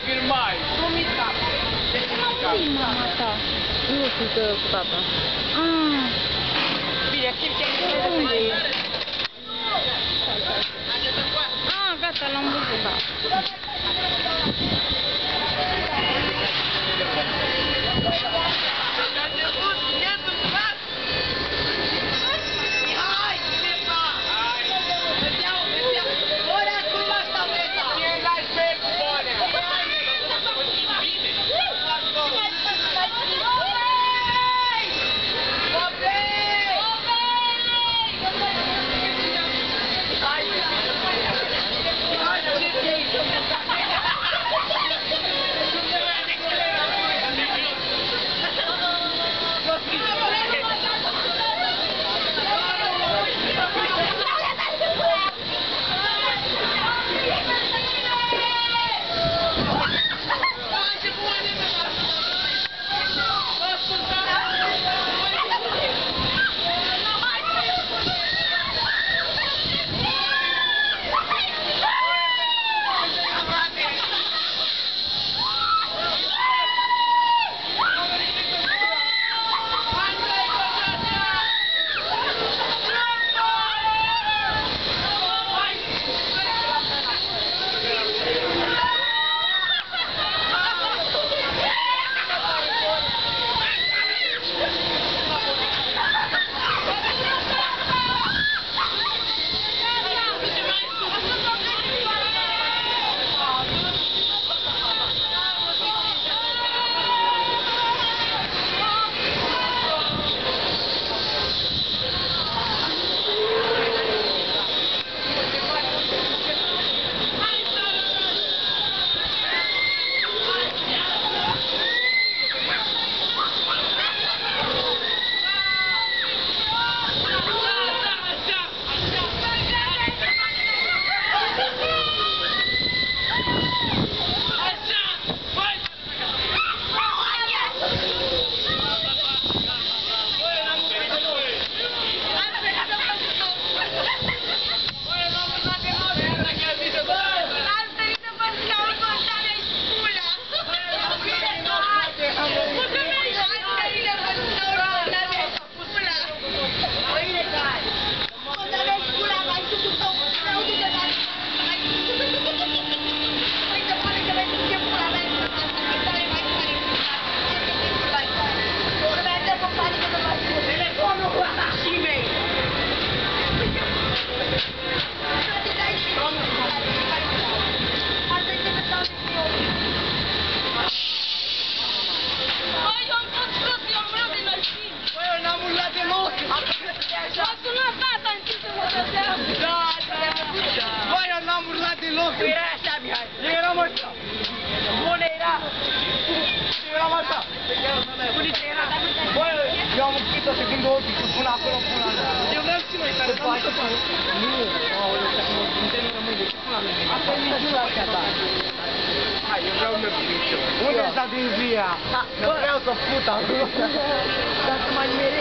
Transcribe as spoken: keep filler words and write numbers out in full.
filmai. Nu mi cap. Ce m-am mama ta? Nu știu că cu tata. Ah. Bine, simți că Unde e? Ah, gata, l-am văzut, da. Nu era așa, Mihai. Eram așa. Bună era. Eram așa. Buniță era. Băi, eu am închis-o să gândă ochii și până acolo, până acolo. Eu vreau și noi care n-am să fac. Nu, aoleu, că nu te nu rămâi de ce până acolo. Asta e minciuna astea, da. Hai, eu vreau mergi din ceva. Unde-s da din via? Vreau să fut acolo. Dacă mai mereu.